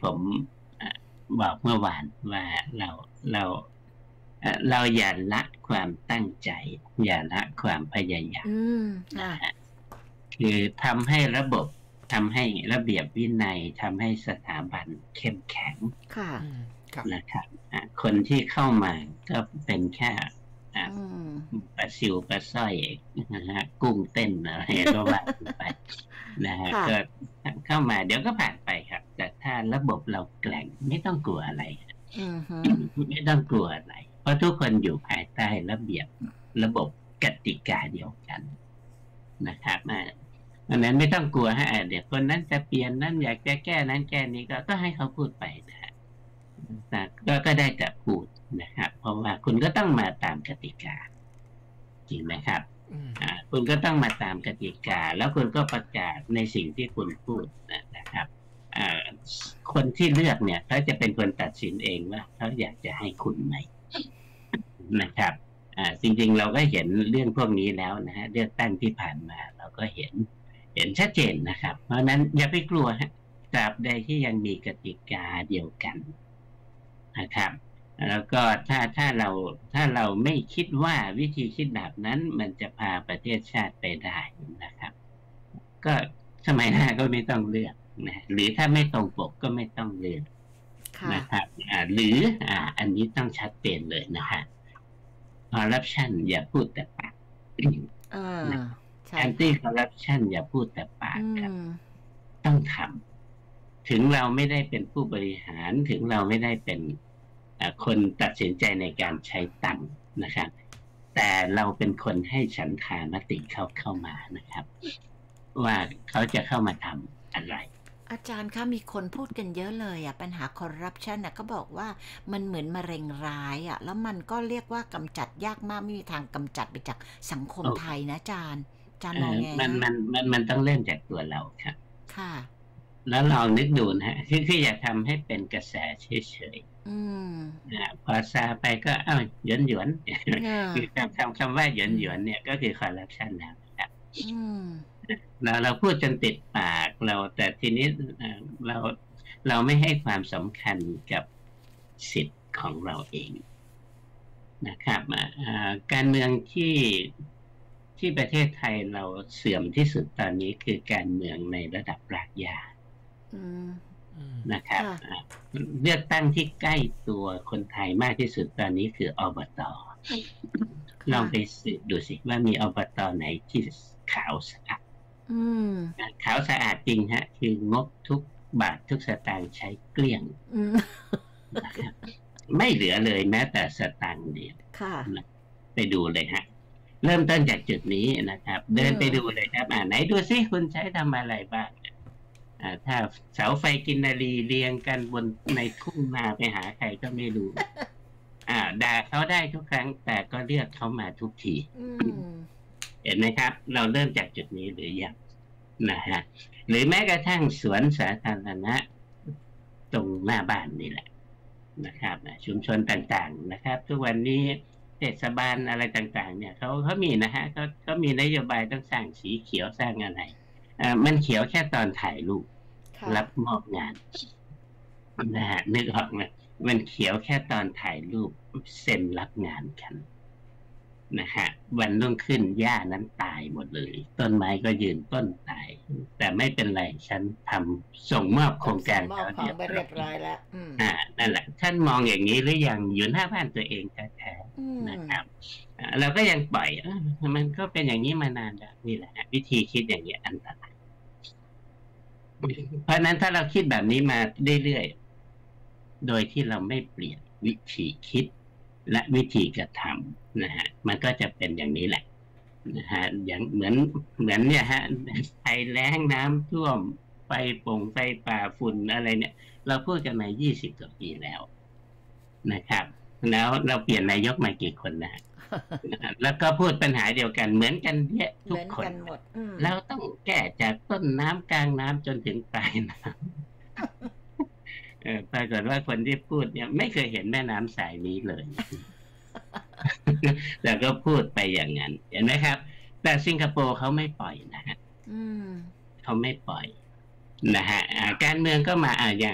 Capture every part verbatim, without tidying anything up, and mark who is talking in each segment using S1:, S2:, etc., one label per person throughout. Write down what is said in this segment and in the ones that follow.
S1: ผมบอกเมื่อวานว่าเราเราเราอย่าละความตั้งใจอย่าละความพยายามนะฮะคือทำให้ระบบทำให้ระเบียบวินัยทำให้สถาบันเข้มแข็งนะครับคนที่เข้ามาก็เป็นแค่ปลาซิวปลาสร้อยนะฮะกุ้งเต้นอะไรก็ว่าไปนะฮะก็เข้ามาเดี๋ยวก็ผ่านไปครับแต่ถ้าระบบเราแกร่งไม่ต้องกลัวอะไรไม่ต้องกลัวอะไรเพราะทุกคนอยู่ภายใต้ระเบียบระบบกติกาเดียวกันนะครับอันนั้นไม่ต้องกลัวฮะเดี๋ยวคนนั้นจะเปลี่ยนนั้นอยากจะแก้นั้นแก้นี้ก็ก็ให้เขาพูดไปนะฮะก็ก็ได้แต่พูดนะครับเพราะว่าคุณก็ต้องมาตามกติกาจริงไหมครับอ่าคุณก็ต้องมาตามกติกาแล้วคุณก็ประกาศในสิ่งที่คุณพูดนะครับอ่าคนที่เลือกเนี่ยเขาจะเป็นคนตัดสินเองว่าเขาอยากจะให้คุณไหมนะครับอ่าจริงๆเราก็เห็นเรื่องพวกนี้แล้วนะฮะเลือกตั้งที่ผ่านมาเราก็เห็นเห็นชัดเจนนะครับเพราะนั้นอย่าไปกลัวฮะตราบใดที่ยังมีกติกาเดียวกันนะครับแล้วก็ถ้าถ้าเราถ้าเราไม่คิดว่าวิธีคิดแบบนั้นมันจะพาประเทศชาติไปได้นะครับก็สมัยหน้าก็ไม่ต้องเลือกนะหรือถ้าไม่ตรงปกก็ไม่ต้องเลือกนะครับอ่าหรืออ่าอันนี้ต้องชัดเจนเลยนะฮะคอร์รัปชันอย่าพูดแต่ปากแอนตี้คอร์รัปชันอย่าพูดแต่ปากครับต้องทำถึงเราไม่ได้เป็นผู้บริหารถึงเราไม่ได้เป็นคนตัดสินใจในการใช้ตังค์นะครับแต่เราเป็นคนให้ฉันทามติเขาเข้ามานะครับว่าเขาจะเข้ามาทำอะไร
S2: อาจารย์คะมีคนพูดกันเยอะเลยอ่ะปัญหาคอร์รัปชันน่ะก็บอกว่ามันเหมือนมะเร็งร้ายอ่ะแล้วมันก็เรียกว่ากำจัดยากมากไม่มีทางกำจัดไปจากสังคมไทยนะอาจารย์อาจารย์มองไง
S1: มันมันมันมันต้องเริ่มจากตัวเราครับ
S2: ค่ะ
S1: แล้วลองนึกดูนะฮะคือคืออย่าทำให้เป็นกระแสเฉยๆอืมนะพอซาไปก็เอ้าหยวนหยวนคือคำคำคำว่าหยวนหยวนเนี่ยก็คือคอร์รัปชันแล้วนะครับเราเราพูดจนติดปากเราแต่ทีนี้เราเราไม่ให้ความสำคัญกับสิทธิ์ของเราเองนะครับการเมืองที่ที่ประเทศไทยเราเสื่อมที่สุดตอนนี้คือการเมืองในระดับรากหญ้านะครับเลือกตั้งที่ใกล้ตัวคนไทยมากที่สุดตอนนี้คืออบต.ลองไปสืบดูสิว่ามีอบต.ไหนที่ขาวสะอาดขาวสะอาดจริงฮะคืองบทุกบาททุกสตางค์ใช้เกลี้ยงไม่เหลือเลยแม้แต่สตางค์เดียวไปดูเลยฮะเริ่มต้นจากจุดนี้นะครับเดินไปดูเลยครับอ่าไหนดูซิคุณใช้ทำอะไรบ้างอ่าถ้าเสาไฟกินนารีเรียงกันบนในทุ่งนาไปหาใครก็ไม่รู้อ่าด่าเขาได้ทุกครั้งแต่ก็เลือกเขามาทุกทีเห็นไหมครับเราเริ่มจากจุดนี้หรือยังนะฮะหรือแม้กระทั่งสวนสาธารณะตรงหน้าบ้านนี่แหละนะครับชุมชนต่างๆนะครับทุกวันนี้เทศบาลอะไรต่างๆเนี่ยเขาเขามีนะฮะเขาเขามีนโยบายต้องสร้างสีเขียวสร้างอะไรอ่ามันเขียวแค่ตอนถ่ายรูปรับมอบงานนะฮะนึกออกไหมมันเขียวแค่ตอนถ่ายรูปเซ็นรับงานกันนะฮะวันรุ่งขึ้นหญ้านั้นตายหมดเลยต้นไม้ก็ยืนต้นตายแต่ไม่เป็นไรฉันทำส่งมอบโครงการ
S2: เขาเรียบร้อยแล้ว
S1: อ่านั่นแหละท่านมองอย่างนี้หรือยังอยู่หน้าบ้านตัวเองแท้ๆนะครับเราก็ยังปล่อยมันก็เป็นอย่างนี้มานานแล้วนี่แหละวิธีคิดอย่างนี้อันตรายเพราะนั้นถ้าเราคิดแบบนี้มาเรื่อยๆโดยที่เราไม่เปลี่ยนวิธีคิดและวิธีกระทำนะฮะมันก็จะเป็นอย่างนี้แหละนะฮะอย่างเหมือนเหมือนเนี่ยฮะภัยแล้งน้ำท่วมไฟป่งไฟป่าฝุ่นอะไรเนี่ยเราพูดกันมายี่สิบกว่าปีแล้วนะครับแล้วเราเปลี่ยนนายกมากี่คนนะฮะแล้วก็พูดปัญหาเดียวกันเหมือนกันเยอะทุกคนเราต้องแก้จากต้นน้ำกลางน้ำจนถึงปลายน้ำเออปรากฏว่าคนที่พูดเนี่ยไม่เคยเห็นแม่น้ำสายนี้เลยแต่ก็พูดไปอย่างนั้นเห็นไหมครับแต่สิงคโปร์เขาไม่ปล่อยนะฮะเขาไม่ปล่อยนะฮะการเมืองก็มาอ่าอย่าง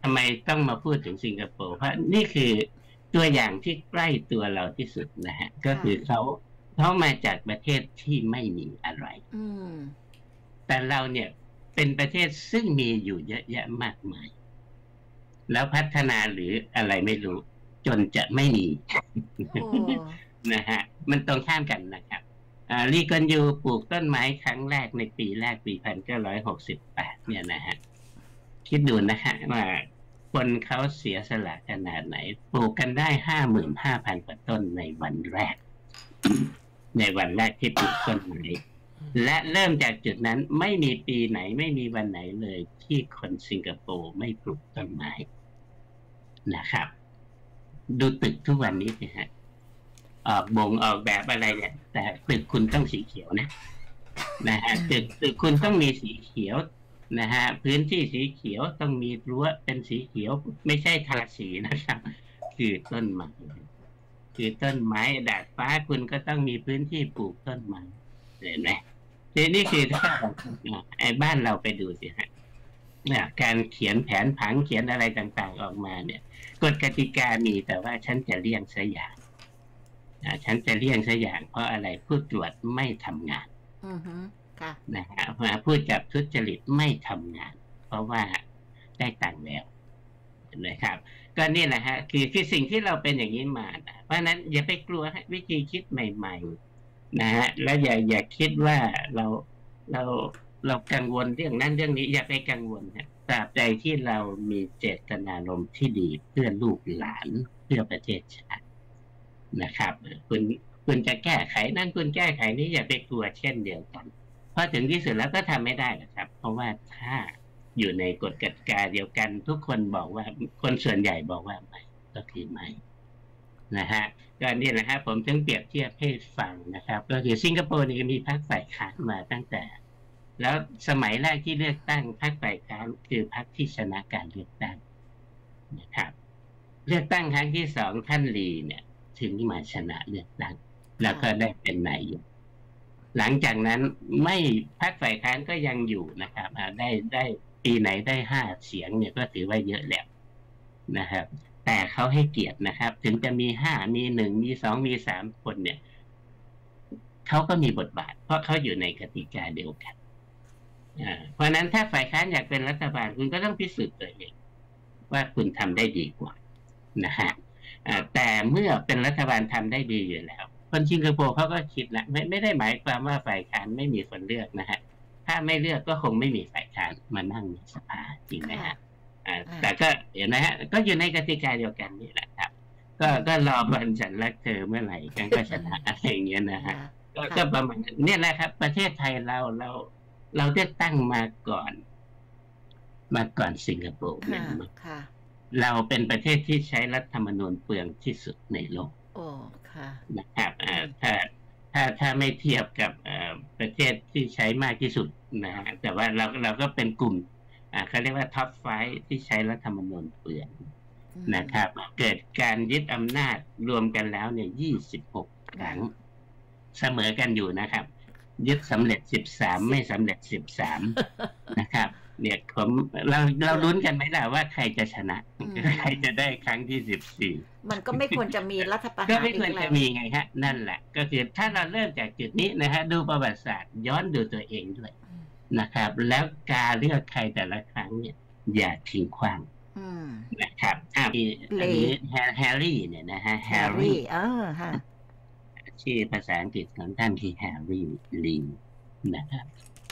S1: ทำไมต้องมาพูดถึงสิงคโปร์เพราะนี่คือตัวอย่างที่ใกล้ตัวเราที่สุดนะฮะก็คือเขาเขามาจากประเทศที่ไม่มีอะไรแต่เราเนี่ยเป็นประเทศซึ่งมีอยู่เยอะแยะมากมายแล้วพัฒนาหรืออะไรไม่รู้จนจะไม่มีนะฮะมันตรงข้ามกันนะครับลีกอนยูปลูกต้นไม้ครั้งแรกในปีแรกปีพันเก้าร้อยหกสิบแปดเนี่ยนะฮะคิดดูนะฮะว่าคนเขาเสียสละขนาดไหนปลูกกันได้ห้าหมื่นห้าพันกว่าต้นในวันแรก ในวันแรกที่ปลูกต้นไม้และเริ่มจากจุดนั้นไม่มีปีไหนไม่มีวันไหนเลยที่คนสิงคโปร์ไม่ปลูกต้นไม้นะครับดูตึกทุกวันนี้นะฮะออกบงออกแบบอะไรเนี่ยแต่ตึกคุณต้องสีเขียวนะนะฮะตึกตึกคุณต้องมีสีเขียวนะฮะพื้นที่สีเขียวต้องมีรั้วเป็นสีเขียวไม่ใช่ทาสีนะครับคือต้นไม้คือต้นไม้ดาดฟ้าคุณก็ต้องมีพื้นที่ปลูกต้นไม้เห็นไหมนี่คือถ้าไอ้บ้านเราไปดูสิฮะเนี่ยการเขียนแผนผังเขียนอะไรต่างๆออกมาเนี่ยกฎกติกามีแต่ว่าฉันจะเลี่ยงซะอย่างฉันจะเลี่ยงซะอย่างเพราะอะไรผู้ตรวจไม่ทำงานนะฮะผู้จับทุจริตไม่ทำงานเพราะว่าได้ตังค์แล้วนะครับก็นี่แหละฮะคือคือสิ่งที่เราเป็นอย่างนี้มานะเพราะฉะนั้นอย่าไปกลัววิธีคิดใหม่ๆนะฮะแล้วอย่าอย่าคิดว่าเราเราเรากังวลเรื่องนั้นเรื่องนี้อย่าไปกังวลนะตราบใดที่เรามีเจตนารมณ์ที่ดีเพื่อลูกหลานเพื่อประเทศชาตินะครับคุณคุณจะแก้ไขนั่นคุณแก้ไขนี้อย่าไปกลัวเช่นเดียวกันเพราะถึงที่สุดแล้วก็ทำไม่ได้ครับเพราะว่าถ้าอยู่ในกฎกติกาเดียวกันทุกคนบอกว่าคนส่วนใหญ่บอกว่าไม่ก็คือไม่นะฮะก็นี่แหละครับผมถึงเปรียบเทียบให้ฟังนะครับก็คือสิงคโปร์นี่มีพรรคฝ่ายค้านมาตั้งแต่แล้วสมัยแรกที่เลือกตั้งพรรคฝ่ายค้านคือพรรคที่ชนะการเลือกตั้งนะครับเลือกตั้งครั้งที่สองท่านลีเนี่ยถึงมาชนะเลือกตั้งแล้วก็ได้เป็นนายกหลังจากนั้นไม่พรรคฝ่ายค้านก็ยังอยู่นะครับได้ได้ปีไหนได้ห้าเสียงเนี่ยก็ถือว่าเยอะแล้วนะครับแต่เขาให้เกียรตินะครับถึงจะมีห้ามีหนึ่งมีสองมีสามคนเนี่ยเขาก็มีบทบาทเพราะเขาอยู่ในกติกาเดียวกันเพราะนั้นถ้าฝ่ายค้านอยากเป็นรัฐบาลคุณก็ต้องพิสูจน์ตัวเองว่าคุณทำได้ดีกว่านะฮะแต่เมื่อเป็นรัฐบาลทำได้ดีอยู่แล้วคนสิงคโปร์เขาก็คิดแล้วไม่ไม่ได้หมายความว่าฝ่ายค้านไม่มีคนเลือกนะฮะถ้าไม่เลือกก็คงไม่มีฝ่ายค้านมานั่งในสภาจริงไหมฮะแต่ก็เห็นไหมฮะก็อยู่ในกติกาเดียวกันนี่แหละครับก็ก็รอวันฉันรักเธอเมื่อไหร่กันก็ชนะอะไรอย่างเงี้ยนะฮะก็ประมาณนี้แหละครับประเทศไทยเราเราเราเลือกตั้งมาก่อนมาก่อนสิงคโปร์เนี่ยเราเป็นประเทศที่ใช้รัฐธรรมนูญเปลืองที่สุดในโลก
S2: โอ้ค่ะ
S1: นะครับถ้าถ้าถ้าไม่เทียบกับประเทศที่ใช้มากที่สุดนะฮะแต่ว่าเราเราก็เป็นกลุ่มเขาเรียกว่าท็อปไฟว์ที่ใช้รัฐธรรมนูญเปลืองนะครับเกิดการยึดอำนาจรวมกันแล้วเนี่ยยี่สิบหกครั้งเสมอกันอยู่นะครับยึดสำเร็จสิบสามไม่สำเร็จสิบสามนะครับเนี่ยผมเราเราลุ้นกันไหมล่ะว่าใครจะชนะใครจะได้ครั้งที่สิบสี่
S2: มันก็ไม่ควรจะมีรัฐประหาร
S1: ก็ไม่ควรจะมีไงฮะนั่นแหละก็คือถ้าเราเริ่มจากจุดนี้นะฮะดูประวัติศาสตร์ย้อนดูตัวเองด้วยนะครับแล้วการเลือกใครแต่ละครั้งเนี่ยอย่าทิ้งขว้างนะครับอันนี้แฮร์รี่เนี่ยนะฮะแฮร์รี่
S2: เออฮะ
S1: ชื่อภาษาอังกฤษของท่านคือแฮร์รี่ลีนะครับ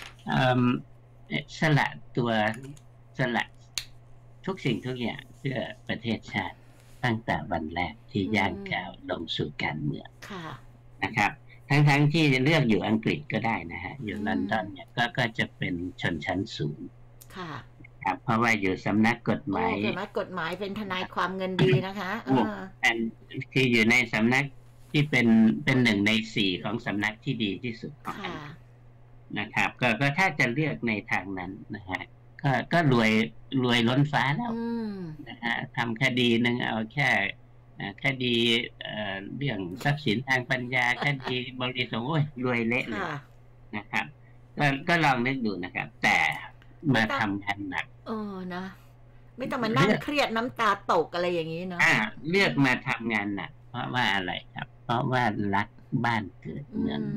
S1: สละตัวสละทุกสิ่งทุกอย่างเพื่อประเทศชาติตั้งแต่วันแรกที่ย่างก้าวลงสู่การเมืองนะครับทั้งๆที่เลือกอยู่อังกฤษก็ได้นะฮะอยู่ลอนดอนเนี่ยก็ก็จะเป็นชนชั้นสูงครับเพราะว่าอยู่สำนักกฎหมาย
S2: สำนักกฎหมายเป็นทนายความเงินดีนะคะ
S1: อันที่อยู่ในสำนักที่เป็นเป็นหนึ่งในสี่ของสำนักที่ดีที่สุดของอังกฤษนะครับก็ก็ถ้าจะเลือกในทางนั้นนะฮะก็ก็รวยรวยล้นฟ้าแล้วนะฮะทำคดีหนึ่งเอาแค่คดีเรื่องทรัพย์สินทางปัญญาคดีบริสุทธิ์โอ้ยรวยเละเลยนะครับก็ก็ลองนึกดูนะครับแต่มาทำงานหนัก
S2: เออนะไม่ต้องมานั่งเครียดน้ำตาตกอะไรอย่างนี้เนาะ
S1: เลือกมาทำงานหนักเพราะว่าอะไรครับเพราะว่ารักบ้านเกิดเมือง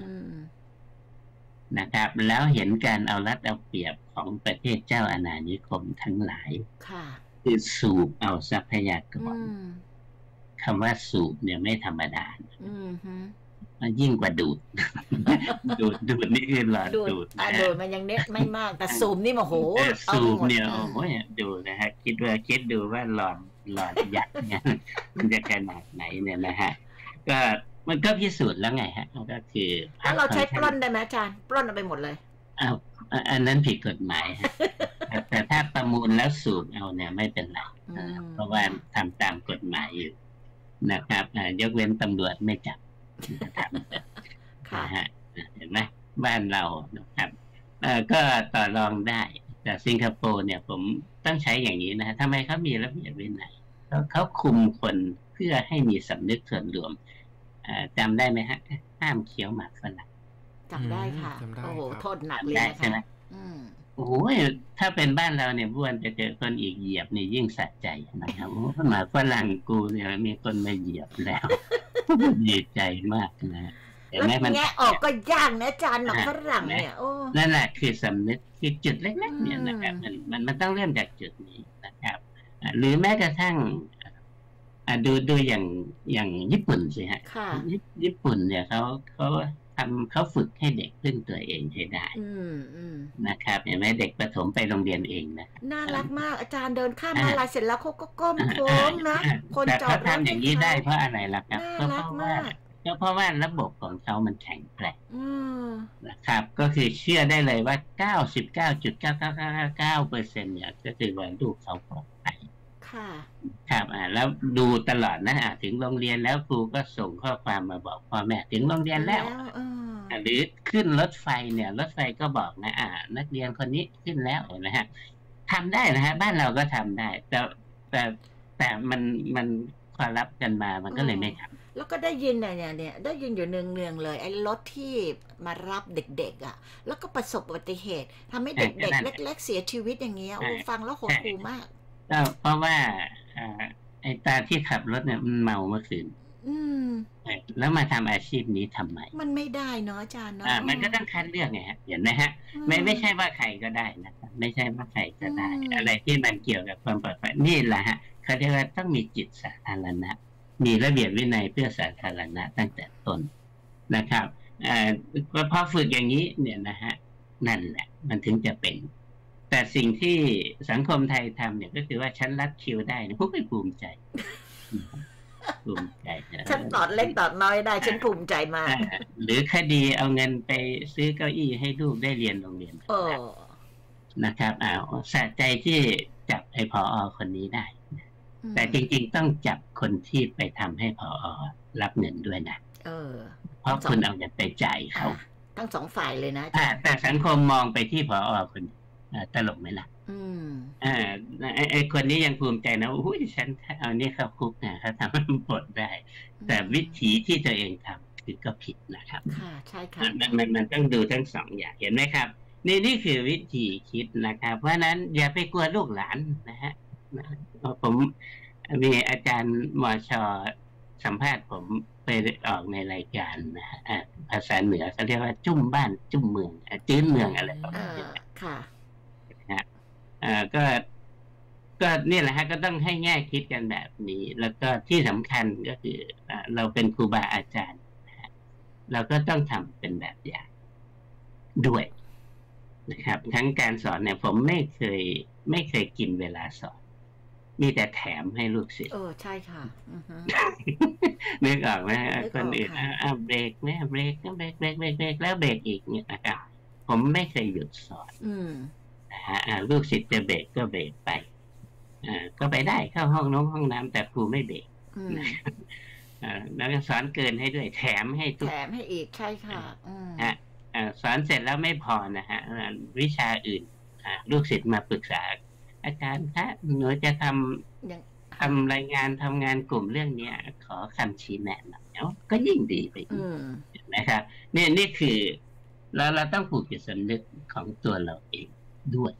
S1: นะครับแล้วเห็นการเอารัดเอาเปรียบของประเทศเจ้าอาณานิคมทั้งหลายคือสูบเอาทรัพยากรคำว่าสูบเนี่ยไม่ธรรมดามันยิ่งกว่าดูดดูดดูดนี่คือหลอดดูด
S2: นะดูดมันยังเน็ตไม่มากแต่สูบนี่โอ้โห
S1: สูบเนี่ยโอ้ยดูนะฮะคิดว่าคิดดูว่าหลอดหลอดยักษ์เนี่ยมันจะขนาดไหนเนี่ยนะฮะก็มันก็พิสูจน์แล้วไงฮะก็คือ
S2: ถ้าเราใช้ปล้นได้ไหมอาจารย์ปล้นเอาไปหมดเลย
S1: อ้าวอันนั้นผิดกฎหมายฮะแต่ถ้าประมูลแล้วสูบเอาเนี่ยไม่เป็นไรเพราะว่าทำตามกฎหมายอยู่นะครับยกเว้นตำรวจไม่จับนะฮะเห็นไหมบ้านเรานะครับก็ต่อรองได้แต่สิงคโปร์เนี่ยผมต้องใช้อย่างนี้นะทำไมเขามีระเบียบวินัยเขาคุมคนเพื่อให้มีสำนึกส่วนรวมจำได้ไหมฮะห้ามเคี้ยวหมากฝรั่ง
S2: จำได้ค่ะโอ้โหโทษหนักเลยนะคะ
S1: โอ้โหถ้าเป็นบ้านเราเนี่ยบ้วนจะเจอคนอีกเหยียบนี่ยิ่งสะใจนะครับหมากฝรั่งกูเนี่ยมีคนมาเหยียบแล้วดีใจมากนะ
S2: แล้วแงะออกก็ยากนะอาจารย์หมากฝรั่งเนี่ยโอ้
S1: นั่นแหละคือสำนึกคือจุดเล็กๆเนี่ยนะครับมันมันมันต้องเริ่มจากจุดนี้นะครับหรือแม้กระทั่งดูดูอย่างอย่างญี่ปุ่นสิฮะญี่ปุ่นเนี่ยเขาเขาทำเขาฝึกให้เด็กพึ่งตัวเองให้ได้นะครับเห็นไหมเด็กประถมไปโรงเรียนเองนะ
S2: น่ารักมากอาจารย์เดินข้ามมาลายเสร็จแล้วเขาก็ก้มโค้งนะ
S1: คนจอดรถทำอย่างนี้ได้เพราะอะไรล่ะครับก็เพราะว่าก็เพราะว่าระบบของเขามันแข็งแกร่งนะครับก็คือเชื่อได้เลยว่า เก้าสิบเก้าจุดเก้าเก้าเก้าเก้าเปอร์เซ็นต์ เนี่ยก็คือว่าลูกเขาปลอดภัยครับอ่าแล้วดูตลอดนะอ่าถึงโรงเรียนแล้วครูก็ส่งข้อความมาบอกพ่อแม่ถึงโรงเรียนแล้วหรือขึ้นรถไฟเนี่ยรถไฟก็บอกนะอ่านักเรียนคนนี้ขึ้นแล้วนะฮะทำได้นะฮะบ้านเราก็ทำได้แต่แต่แต่มันมันคอรับกันมามันก็เลยไม่ทำ
S2: แล้วก็ได้ยินเนี่ยเนี่ยได้ยินอยู่เนืองๆเลยไอ้รถที่มารับเด็กๆอ่ะแล้วก็ประสบอุบัติเหตุทำให้เด็กๆเล็กๆเสียชีวิตอย่างเงี้ยโอ้ฟังแล้วหดหู่มาก
S1: ก็เพราะว่าไอ้ตาที่ขับรถเนี่ยมันเมาเมื่อคืนแล้วมาทำอาชีพนี้ทำไม
S2: มันไม่ได้เนาะอาจารย์เนาะ
S1: มันก็ต้องคัดเลือกไงฮะเห็นไหมฮะไม่ไม่ใช่ว่าใครก็ได้นะครับไม่ใช่ว่าใครก็ได้อะไรที่มันเกี่ยวกับความปลอดภัยนี่แหละฮะเขาเรียกว่าต้องมีจิตสาธารณะมีระเบียบวินัยเพื่อสาธารณะตั้งแต่ต้นนะครับพอฝึกอย่างนี้เนี่ยนะฮะนั่นแหละมันถึงจะเป็นแต่สิ่งที่สังคมไทยทำเนี่ยก็คือว่าฉันรัดคิวได้นะพวกไม่ภูมิใจภูมิใจ
S2: ฉันตอดเล็กตอดน้อยได้ฉันภูมิใจมาก
S1: หรือคดีเอาเงินไปซื้อเก้าอี้ให้ลูกได้เรียนโรงเรียนนะครับอ้าวสะใจที่จับไอ้ผอ.คนนี้ได้แต่จริงๆต้องจับคนที่ไปทำให้ผอ.รับเงินด้วยนะเออเพราะคุณเอาเงินไปจ่ายเขา
S2: ทั้งสองฝ่ายเลยนะ
S1: แต่สังคมมองไปที่ผอ.คนตลกไหมล่ะอืมอ่าไอ้คนนี้ยังภูมิใจนะอุ้ยฉันเอานี่เข้าคุกนะเขาทำให้ปลดได้แต่วิธีที่ตัวเองทำคือก็ผิดนะครับ
S2: ค่ะใช่ค่ะ
S1: มันมันมันต้องดูทั้งสองอย่างเห็นไหมครับนี่นี่คือวิธีคิดนะครับเพราะนั้นอย่าไปกลัวลูกหลานนะฮะผมมีอาจารย์มช.สัมภาษณ์ผมไปออกในรายการนะฮะภาษาเหนือเขาเรียกว่าจุ้มบ้านจุ้มเมืองจื้นเมืองอะไรประมาณนี้ค่ะอ่าก็ก็นี่แหละฮะก็ต้องให้แง่คิดกันแบบนี้แล้วก็ที่สำคัญก็คือเราเป็นครูบาอาจารย์เราก็ต้องทำเป็นแบบอย่างด้วยนะครับทั้งการสอนเนี่ยผมไม่เคยไม่เคยกินเวลาสอนมีแต่แถมให้ลูกศิษย์
S2: เออใช่ค่ะ
S1: นึกออกไหมคนอื่นอ่าเบรกแม่เบรกเบรกเบรกเบรกเบรกแล้วเบรกอีกเนี่ยนะครับผมไม่เคยหยุดสอนนะฮะลูกศิษย์จะเบรกก็เบรกไปอ่าก็ไปได้เข้าห้องน้องห้องน้ำแต่ครูไม่เบรกแล้วก็สอนเกินให้ด้วยแถมให้ทุก
S2: แถมให้อีกใช่ค่ะ
S1: ฮะสอนเสร็จแล้วไม่พอนะฮะวิชาอื่นลูกศิษย์มาปรึกษาอาจารย์คะหนูจะทำทำรายงานทำงานกลุ่มเรื่องนี้ขอคำชี้แนะหน่อยเนาะก็ยิ่งดีไปอีกนะครับนี่นี่คือเราเราต้องผูกจิตสำนึกของตัวเราเองด้วย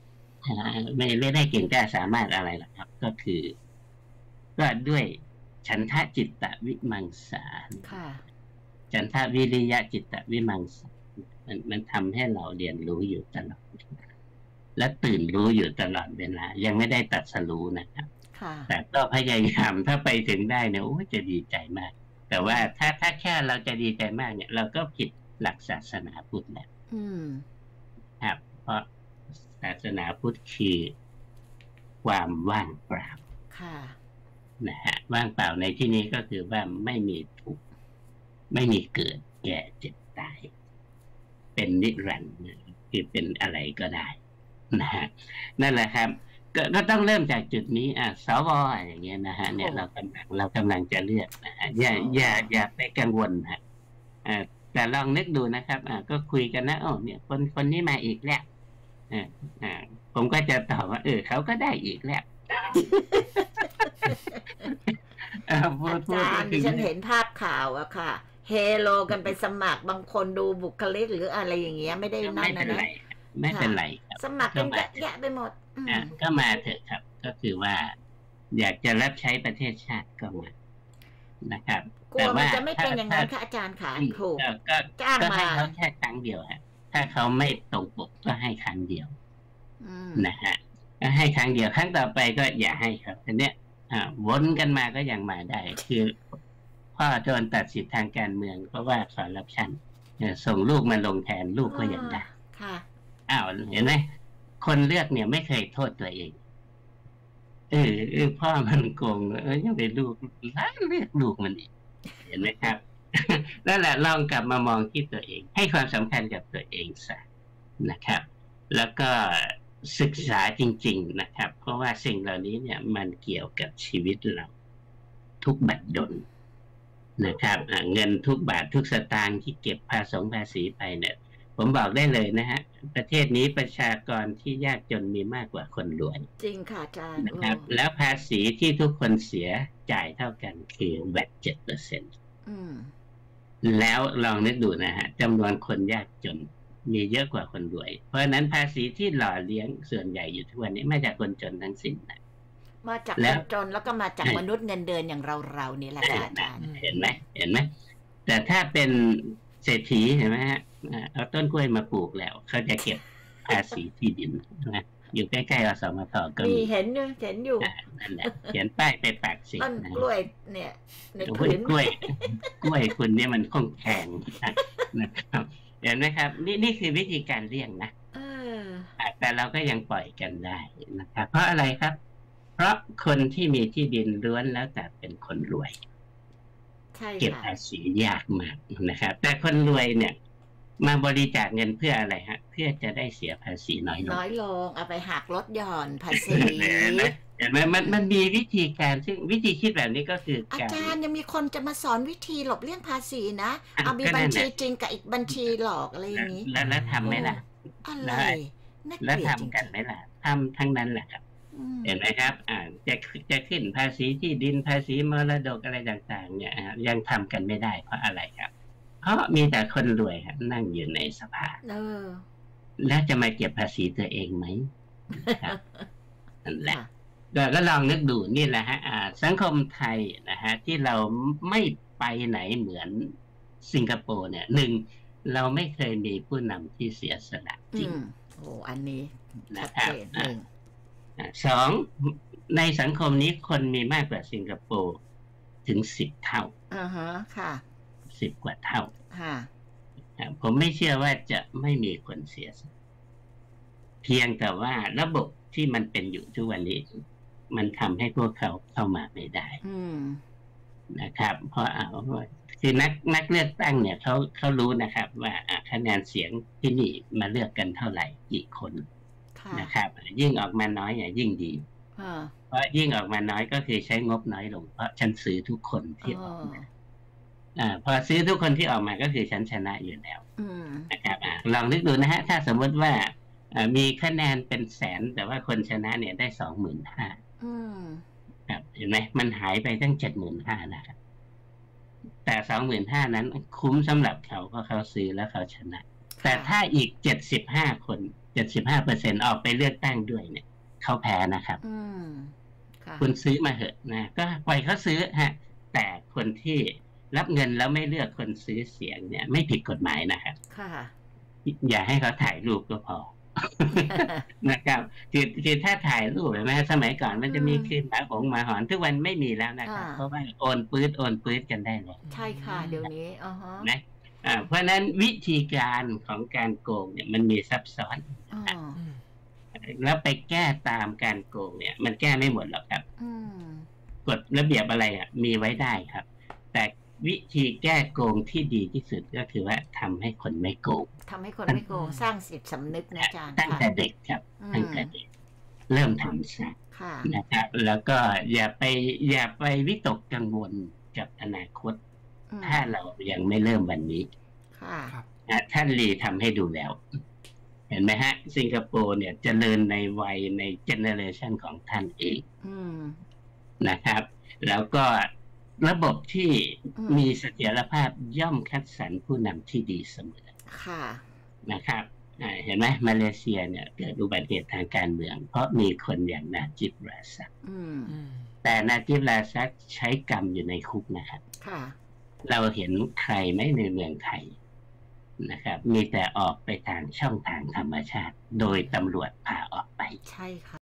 S1: ไม่ไม่ได้เก่งกล้าสามารถอะไรหรอกครับก็คือก็ด้วยฉันทะจิตตวิมังสาฉันทะวิริยะจิตตวิมังสามันมันทำให้เราเรียนรู้อยู่ตลอดและตื่นรู้อยู่ตลอดเวลายังไม่ได้ตรัสรู้นะครับแต่ก็พยายามถ้าไปถึงได้เนี่ยโอ้จะดีใจมากแต่ว่าถ้าถ้าแค่เราจะดีใจมากเนี่ยเราก็ผิดหลักศาสนาพุทธแล้วครับเพราะศาสนาพุทธคือความว่างเปล่านะฮะว่างเปล่าในที่นี้ก็คือว่าไม่มีทุกข์ไม่มีเกิดแก่เจ็บตายเป็นนิรันดร์คือเป็นอะไรก็ได้นะฮะนั่นแหละครับก็ก็ต้องเริ่มจากจุดนี้อ่ะสวอย่างเงี้ยนะฮะเนี่ยเรากำลังเรากำลังจะเลือกนะฮะอย่าอย่าอย่าไปกังวลฮะอ่าแต่ลองนึกดูนะครับอ่าก็คุยกันนะโอ้เนี่ยคนคนนี้มาอีกแล้วอ่าอ่าผมก็จะตอบว่าเออเขาก็ได้อีกแล้ว
S2: อาจารย์ดิฉันเห็นภาพข่าวอะค่ะเฮโลกันไปสมัครบางคนดูบุคลิกหรืออะไรอย่างเงี้ยไม่ได้นั่นนะนะ
S1: ไม่เป็นไรครับ
S2: สมัครกันเยอะแยะไปหมด
S1: อ่าก็มาเถอะครับก็คือว่าอยากจะรับใช้ประเทศชาติก็มานะครับ
S2: แต่ว่าจะไม่เป็นอย่างนั้นค่ะอาจารย์ค่ะถูก
S1: ก็จ้างมาให้เขาแค่ครั้งเดียวฮะถ้าเขาไม่ตรงปกก็ให้ครั้งเดียวนะฮะก็ให้ครั้งเดียวครั้งต่อไปก็อย่าให้ครับทีเนี้ยอ่าวนกันมาก็ยังมาได้คือพ่อโดนตัดสิทธิทางการเมืองเพราะว่าคอร์รัปชันส่งลูกมาลงแทนลูกก็ยังได้
S2: ค่ะ
S1: อ้าวเห็นไหมคนเลือกเนี่ยไม่เคยโทษตัวเองเออเออพ่อมันโกงเออยังไปลูกล้างเลือกลูกมันอีกเห็นไหมครับนั่นแหละลองกลับมามองที่ตัวเองให้ความสำคัญกับตัวเองซะนะครับแล้วก็ศึกษาจริงๆนะครับเพราะว่าสิ่งเหล่านี้เนี่ยมันเกี่ยวกับชีวิตเราทุกบัดดลนะครับเงินทุกบาททุกสตางค์ที่เก็บภาษีภาษีไปเนี่ยผมบอกได้เลยนะฮะประเทศนี้ประชากรที่ยากจนมีมากกว่าคนรวย
S2: จริงค่ะอาจารย์
S1: นะครับแล้วภาษีที่ทุกคนเสียจ่ายเท่ากันคือแวดเจ็ดเปอร์เซ็นต์แล้วลองนึกดูนะฮะจำนวนคนยากจนมีเยอะกว่าคนรวยเพราะฉะนั้นภาษีที่หล่อเลี้ยงส่วนใหญ่อยู่ทุกวันนี้มาจากคนจนทั้งสิ้นนะ
S2: มาจากคนจนแล้วก็มาจากมนุษย์เงินเดือนอย่างเราเรานี่แหละอาจารย์
S1: เห็นไหมเห็นไหมแต่ถ้าเป็นเศรษฐีเห็นไหมฮะเอาต้นกล้วยมาปลูกแล้วเขาจะเก็บภาษีที่ดินนะอยู่ใกล้ๆอสมทก็
S2: มีเห็นอยู่เห็นอยู่
S1: นั่นแหละเขียนป้ายไปปากสี
S2: ต้นกล้วยเนี่ย
S1: ในพื้นกล้วยกล้วยคุณเนี่ยมันคงแข็งนะครับเห็นไหมครับนี่นี่คือวิธีการเลี่ยงนะแต่เราก็ยังปล่อยกันได้นะครับเพราะอะไรครับเพราะคนที่มีที่ดินล้วนแล้วแต่เป็นคนรวยเก็บภาษียากมากนะครับแต่คนรวยเนี่ยมาบริจาคเงินเพื่ออะไรฮะเพื่อจะได้เสียภาษีน้อยลง
S2: น้อยลงเอาไปหักลดหย่อนภาษี
S1: เห็นไหมมันมันมีวิธีการซึ่งวิธีคิดแบบนี้ก็คือ
S2: อาจารย์ยังมีคนจะมาสอนวิธีหลบเลี่ยงภาษีนะเอามีบัญชีจริงกับอีกบัญชีหลอกอะไรอย่างนี้
S1: แล้วแล้วทำไหมล่ะ
S2: อะไร
S1: แล้วทำกันไหมล่ะทำทั้งนั้นแหละครับเห็นไหมครับอ่าจะจะขึ้นภาษีที่ดินภาษีมรดกอะไรต่างๆเนี่ยยังทำกันไม่ได้เพราะอะไรครับเพราะมีแต่คนรวยครับนั่งอยู่ในสภาแล้วจะมาเก็บภาษีตัวเองไหมนั่นแหละก็ลองนึกดูนี่แหละฮะสังคมไทยนะฮะที่เราไม่ไปไหนเหมือนสิงคโปร์เนี่ยหนึ่งเราไม่เคยมีผู้นำที่เสียสละจริง
S2: โอ้อันนี้
S1: นะครับสองในสังคมนี้คนมีมากกว่าสิงคโปร์ถึงสิบเท่า
S2: อ่าฮะค่ะ
S1: สิบกว่าเท่า
S2: ค่ะ
S1: ผมไม่เชื่อว่าจะไม่มีคนเสียสละเพียงแต่ว่าระบบที่มันเป็นอยู่ทุกวันนี้มันทำให้พวกเขาเข้ามาไม่ได้นะครับเพราะเอาคือนักนักเลือกตั้งเนี่ยเขาเขารู้นะครับว่าคะแนนเสียงที่นี่มาเลือกกันเท่าไหร่กี่คนนะครับยิ่งออกมาน้อยยิ่งดีเพราะยิ่งออกมาน้อยก็คือใช้งบน้อยลงเพราะฉันซื้อทุกคนที่ออกมาอ่าพอซื้อทุกคนที่ออกมาก็คือฉันชนะอยู่แล้วนะครับลองนึกดูนะฮะถ้าสมมติว่ามีคะแนนเป็นแสนแต่ว่าคนชนะเนี่ยได้สองหมื่นห้าครับเห็นไหมมันหายไปตั้งเจ็ดหมื่นห้านะครับแต่สองหมื่นห้านั้นคุ้มสำหรับเขาเพราะเขาซื้อแล้วเขาชนะแต่ถ้าอีกเจ็ดสิบห้าคนเจ็ดสิบห้าเปอร์เซ็นต์ออกไปเลือกตั้งด้วยเนี่ยเขาแพ้นะครับคุณซื้อมาเหอะนะก็ปล่อยเขาซื้อฮะแต่คนที่รับเงินแล้วไม่เลือกคนซื้อเสียงเนี่ยไม่ผิดกฎหมายนะครับอย่าให้เขาถ่ายรูปก็พอ นะครับคือคือถ้าถ่ายรูปเห็นไหมสมัยก่อนมันจะมีคลิปหมาหงหมาหอนทุกวันไม่มีแล้วนะครับเพราะว่าโอนปื๊ดโอนปื๊ดกันได้เลย
S2: ใช่ค่ะเดี๋ยวนี้อ๋อฮะ
S1: นะอ่าเพราะนั้นวิธีการของการโกงเนี่ยมันมีซับซ้อนแล้วไปแก้ตามการโกงเนี่ยมันแก้ไม่หมดหรอกครับกฎระเบียบอะไรอ่ะมีไว้ได้ครับแต่วิธีแก้โกงที่ดีที่สุดก็คือว่าทำให้คนไม่โกง
S2: ทำให้คนไม่โกงสร้างจิตสำนึกนะอาจารย์
S1: ตั้งแต่เด็กครับตั้งแต่เด็กเริ่มทำซะนะครับแล้วก็อย่าไปอย่าไปวิตกกังวลกับอนาคตถ้าเรายังไม่เริ่มวันนี้ท่านลีทำให้ดูแล้วเห็นไหมฮะสิงคโปร์เนี่ยเจริญในวัยในเจเนอเรชันของท่านเองนะครับ แล้วก็ระบบที่มีเสถียรภาพย่อมคัดสรรผู้นำที่ดีเสมอนะครับเห็นไหมมาเลเซียเนี่ยเกิดอุบัติเหตุทางการเมืองเพราะมีคนอย่างนาจิบราซักแต่นาจิบราซักใช้กรรมอยู่ในคุกนะครับเราเห็นใครไหมในเมืองไทยนะครับมีแต่ออกไปทางช่องทางธรรมชาติโดยตำรวจพาออกไป
S2: ใช่ค่ะ